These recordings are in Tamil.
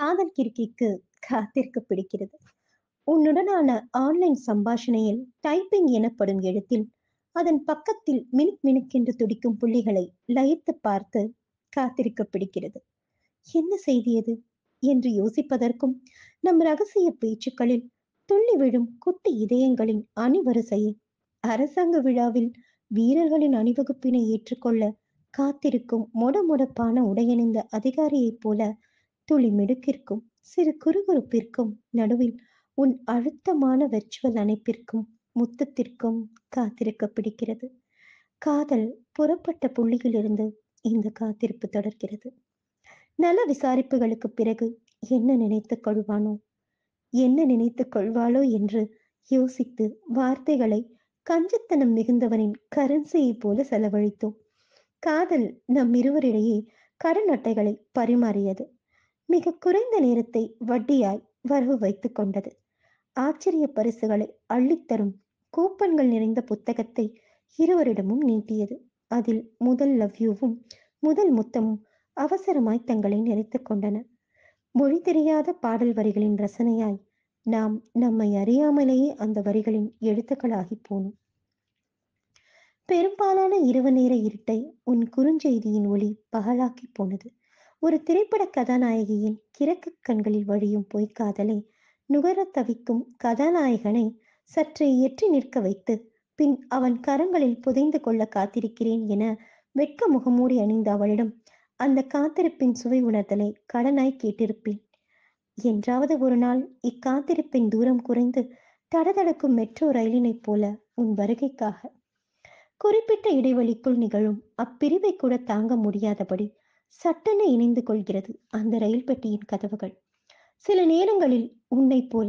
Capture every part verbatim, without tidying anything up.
காதல் கிறுக்கிக்கு காத்திருக்க பிடிக்கிறது. உன்னுடனான ஆன்லைன் சம்பாஷணையில் டைப்பிங் எனப்படும் எழுத்தில் அதன் பக்கத்தில் மினுக் மினுக்கென்று துடிக்கும் புள்ளிகளை லயித்து பார்த்து காத்திருக்க பிடிக்கிறது. என்ன செய்தி அது என்று யோசிப்பதற்கும் நம் ரகசிய பேச்சுக்களில் துள்ளி விழும் குட்டி இதயங்களின் அணிவரிசையை அரசாங்க விழாவில் வீரர்களின் அணிவகுப்பினை ஏற்றுக்கொள்ள காத்திருக்கும் மொட மொடப்பான உடையணிந்த அதிகாரியைப் போல துளி மிடுக்கிற்கும் சிறு குறுகுறுப்பிற்கும் நடுவில் உன் அழுத்தமான வெர்ச்சுவல் அணைப்பிற்கும் முத்தத்திற்கும் காத்திருக்க பிடிக்கிறது. காதல் புறப்பட்ட புள்ளியிலிருந்து இந்த காத்திருப்பு தொடர்கிறது. நல விசாரிப்புகளுக்கு பிறகு என்ன நினைத்துக் கொள்வானோ என்ன நினைத்துக் கொள்வாளோ என்று யோசித்து வார்த்தைகளை கஞ்சத்தனம் மிகுந்தவனின் கரன்சியைப் போல செலவழித்தோம். காதல் நம் இருவரிடையே கடன் அட்டைகளை பரிமாறியது. மிக குறைந்த நேரத்தை வட்டியாய் வரவு வைத்துக் கொண்டது. ஆச்சரிய பரிசுகளை அள்ளித்தரும் கூப்பன்கள் நிறைந்த புத்தகத்தை இருவரிடமும் நீட்டியது. அதில் முதல் லவ்யூவும் முதல் முத்தமும் அவசரமாய் தங்களை நிறைத்துக் கொண்டன. மொழி தெரியாத பாடல் வரிகளின் ரசனையாய் நாம் நம்மை அறியாமலேயே அந்த வரிகளின் எழுத்துக்களாகி போனோம். பெரும்பாலான இரவு நேர இருட்டை உன் குறுஞ்செய்தியின் ஒளி பகலாக்கி போனது. ஒரு திரைப்பட கதாநாயகியின் கிறக்கு கண்களில் வழியும் பொய்க்காதலை நுகர தவிக்கும் கதாநாயகனை சற்றே எற்றி நிற்க வைத்து பின் அவன் கரங்களில் புதைந்து கொள்ள காத்திருக்கிறேன் என வெட்க முகமூடி அணிந்த அவளிடம் அந்த காத்திருப்பின் சுவை உணர்தலை கடனாய் கேட்டிருப்பேன். என்றாவது ஒரு நாள் இக்காத்திருப்பின் தூரம் குறைந்து தடதடக்கும் மெட்ரோ ரயிலினைப் போல உன் வருகைக்காக. குறிப்பிட்ட இடைவெளிக்குள் நிகழும் அப்பிரிவை கூட தாங்க முடியாதபடி சட்டென இணைந்து கொள்கிறது அந்த ரயில் பெட்டியின் கதவுகள். சில நேரங்களில் உன்னை போல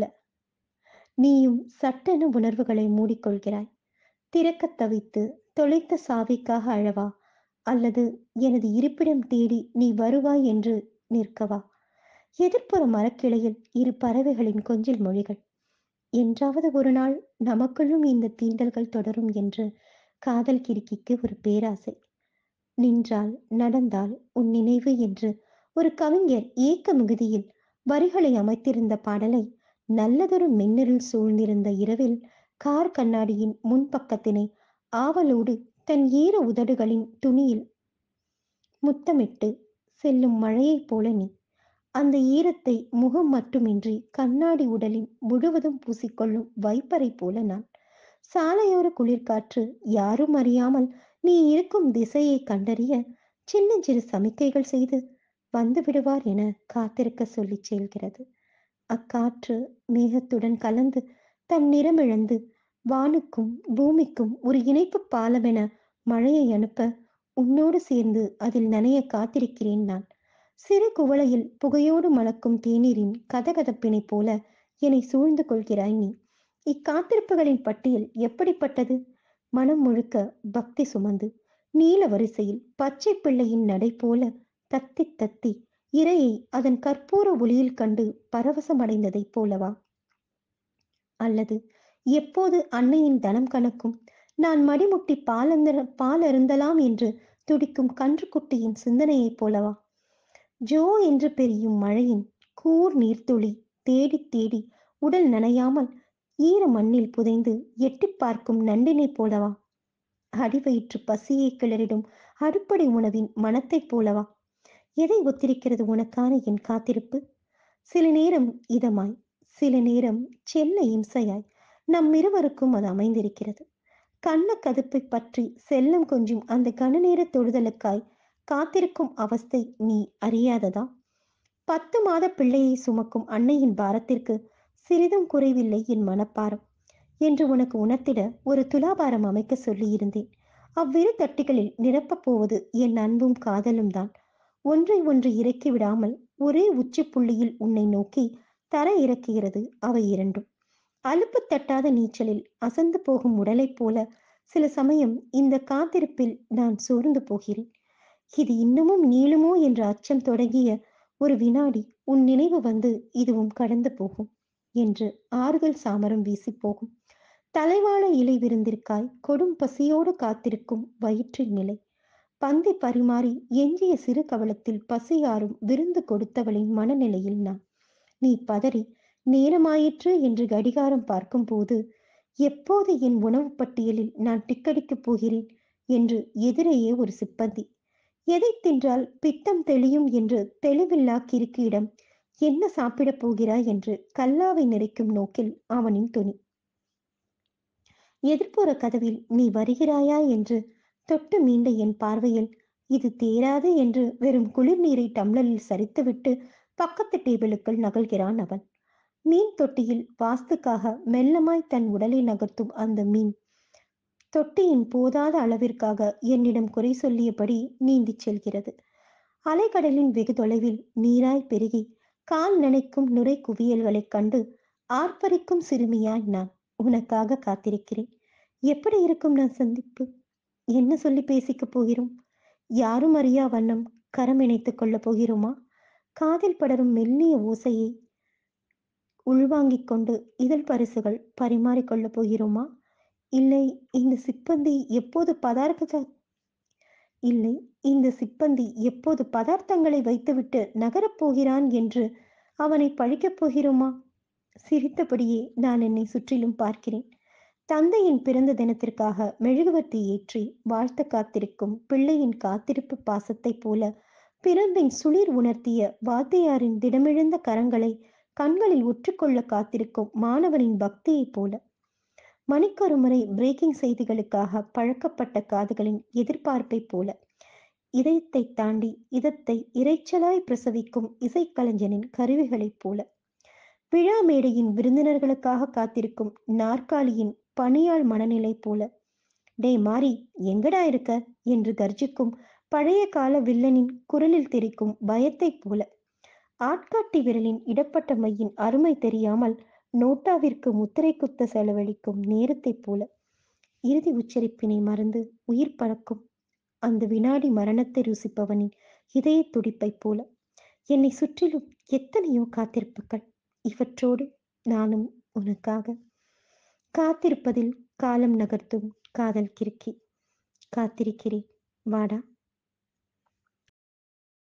நீயும் சட்டென உணர்வுகளை மூடிக்கொள்கிறாய். திறக்க தவித்து தொலைத்த சாவிக்காக அழவா, அல்லது எனது இருப்பிடம் தேடி நீ வருவாய் என்று நிற்கவா? எதிர்ப்புற மரக்கிளையில் இரு பறவைகளின் கொஞ்சல் மொழிகள். என்றாவது ஒரு நாள் நமக்குள்ளும் இந்த தீண்டல்கள் தொடரும் என்று காதல் கிறுக்கிக்கு ஒரு பேராசை. நின்றால் நடந்தால் உன் நினைவு என்று ஒரு கவிஞர் ஏக்க மிகுதியில் வரிகளை அமைத்திருந்த பாடலை நல்லதொரு மின்னலில் சூழ்ந்திருந்த இரவில் கார் கண்ணாடியின் முன்பக்கத்தினை ஆவலோடு தன் ஈர உதடுகளின் துணியில் முத்தமிட்டு செல்லும் மழையைப் போல நீ. அந்த ஈரத்தை முகம் மட்டுமின்றி கண்ணாடி உடலின் முழுவதும் பூசிக்கொள்ளும் வைப்பரை போல நான். சாலையோர குளிர்காற்று யாரும் அறியாமல் நீ இருக்கும் திசையை கண்டறிய சின்னஞ்சிறு சமிக்கைகள் செய்து வந்து விடுவார் என காத்திருக்க சொல்லி செல்கிறது. அக்காற்று மேகத்துடன் கலந்து தன் நிறமிழந்து வானுக்கும் பூமிக்கும் ஒரு இணைப்பு பாலமென மழையை அனுப்ப உன்னோடு சேர்ந்து அதில் நனைய காத்திருக்கிறேன் நான். சிறு குவளையில் புகையோடு மணக்கும் தேநீரின் கதகதப்பினை போல என்னை சூழ்ந்து கொள்கிறாய் நீ. இக்காத்திருப்புகளின் பட்டியல் எப்படிப்பட்டது? மனம் முழுக்க பக்தி சுமந்து நீல வரிசையில் பச்சை பிள்ளையின் நடை போல தத்தி தத்தி இரையை அதன் கற்பூர ஒளியில் கண்டு பரவசமடைந்ததைப் போலவா? அல்லது எப்போது அன்னையின் தனம் கணக்கும் நான் மடிமுட்டி பாலந்த பால் அருந்தலாம் என்று துடிக்கும் கன்றுக்குட்டியின் சிந்தனையைப் போலவா? ஜோ என்று பெரியும் மழையின் கூர் நீர்த்துளி தேடி தேடி உடல் நனையாமல் ஈர மண்ணில் புதைந்து எட்டி பார்க்கும் நண்டினைப் போலவா? அடிவயிற்று பசியை கிளறிடும் அடுப்படை உணவின் மனத்தைப் போலவா? எதை ஒத்திருக்கிறது உனக்கான என் காத்திருப்பு? சில நேரம் இதமாய், சில நேரம் செல்ல இம்சையாய் நம் இருவருக்கும் அது அமைந்திருக்கிறது. கண்ண கதுப்பை பற்றி செல்லம் கொஞ்சும் அந்த கனநேர தொடுதலுக்காய் காத்திருக்கும் அவஸ்தை நீ அறியாததா? பத்து மாத பிள்ளையை சுமக்கும் அன்னையின் பாரத்திற்கு சிறிதும் குறைவில்லை என் மனப்பாரம் என்று உனக்கு உணர்த்திட ஒரு துலாபாரம் அமைக்க சொல்லி இருந்தேன். அவ்விரு தட்டுகளில் நிரப்பப் போவது என் அன்பும் காதலும் தான். ஒன்றை ஒன்று இறக்கி விடாமல் ஒரே உச்சி புள்ளியில் உன்னை நோக்கி தர இறக்குகிறது அவை இரண்டும். அலுப்பு தட்டாத நீச்சலில் அசந்து போகும் உடலைப் போல சில சமயம் இந்த காத்திருப்பில் நான் சோர்ந்து போகிறேன். இது இன்னமும் நீளுமோ என்ற அச்சம் தொடங்கிய ஒரு வினாடி உன் நினைவு வந்து இதுவும் கடந்து போகும் என்று ஆறுதல் சாமரம் வீசி போகும். தலைவாழ இலை விருந்திற்காய் கொடும் பசியோடு காத்திருக்கும் வயிற்றின் நிலை. பந்தி பரிமாறி எஞ்சிய சிறு கவலத்தில் பசியாரும் விருந்து கொடுத்தவளின் மனநிலையில் நான். நீ பதறி நேரமாயிற்று என்று கடிகாரம் பார்க்கும்போது, எப்போது என் உணவு பட்டியலில் நான் டிக்கடிக்கப் போகிறேன் என்று எதிரேயே ஒரு சிப்பந்தி. எதை தின்றால் பித்தம் தெளியும் என்று தெளிவில்லா கிறுக்கியிடம் என்ன சாப்பிடப் போகிறாய் என்று கல்லாவை நிறைக்கும் நோக்கில் அவனின் துணி. எதிர்ப்புற கதவில் நீ வருகிறாயா என்று தொட்டு மீண்ட என் பார்வையில் இது தேராது என்று வெறும் குளிர் நீரை டம்ளரில் சரித்துவிட்டு பக்கத்து டேபிளுக்குள் நகல்கிறான் அவன். மீன் தொட்டியில் வாஸ்துக்காக மெல்லமாய் தன் உடலை நகர்த்தும் அந்த மீன் தொட்டியின் போதாத அளவிற்காக என்னிடம் குறை சொல்லியபடி நீந்திச் செல்கிறது. அலைக்கடலின் வெகு தொலைவில் நீராய் பெருகி கால் நனைக்கும் நுரை குவியல்களைக் கண்டு ஆர்ப்பரிக்கும் சிறுமியாய் நான் உனக்காக காத்திருக்கிறேன். எப்படி இருக்கும் நான் சந்திப்பு? என்ன சொல்லி பேசிக்கப் போகிறோம்? யாரும் அறியா வண்ணம் கரம் இணைத்துக் கொள்ளப் போகிறோமா? காதில் படரும் மெல்லிய ஓசையை உள்வாங்கிக் கொண்டு இதழ் பரிசுகள் பரிமாறிக்கொள்ளப் போகிறோமா? இல்லை இந்த சிப்பந்தி எப்போது பதார்த்த இல்லை இந்த சிப்பந்தி எப்போது பதார்த்தங்களை வைத்துவிட்டு நகரப் போகிறான் என்று அவனை பழிக்கப் போகிறோமா? சிரித்தபடியே நான் என்னை சுற்றிலும் பார்க்கிறேன். தந்தையின் பிறந்த தினத்திற்காக மெழுகுவர்த்தி ஏற்றி வாழ்த்த காத்திருக்கும் பிள்ளையின் காத்திருப்பு பாசத்தைப் போல, பிறம்பின் சுளிர் உணர்த்திய வாத்தியாரின் திடமிழந்த கரங்களை கண்களில் ஒற்றுக்கொள்ள காத்திருக்கும் மாணவனின் பக்தியைப் போல, மணிக்கொரு முறை பிரேக்கிங் செய்திகளுக்காக பழக்கப்பட்ட காதுகளின் எதிர்பார்ப்பைப் போல, இதயத்தை தாண்டி இதத்தை இறைச்சலாய் பிரசவிக்கும் இசைக்கலைஞனின் கருவிகளைப் போல, விழா மேடையின் விருந்தினர்களுக்காக காத்திருக்கும் நாற்காலியின் பணியாள் மனநிலை போல, டே மாறி எங்கடா இருக்க என்று கர்ஜிக்கும் பழைய கால வில்லனின் குரலில் தெரிக்கும் பயத்தைப் போல, ஆட்காட்டி விரலின் இடப்பட்ட மையின் அருமை தெரியாமல் நோட்டாவிற்கு முத்திரை குத்த செலவழிக்கும் நேரத்தைப் போல, இறுதி உச்சரிப்பினை மறந்து உயிர் பறக்கும் அந்த வினாடி மரணத்தை ருசிப்பவனின் இதய துடிப்பைப் போல, என்னை சுற்றிலும் எத்தனையோ காத்திருப்புகள். இவற்றோடு நானும் உனக்காக காத்திருப்பதில் காலம் நகர்த்தும் காதல் கிறுக்கி. காத்திருக்கிறேன், வாடா.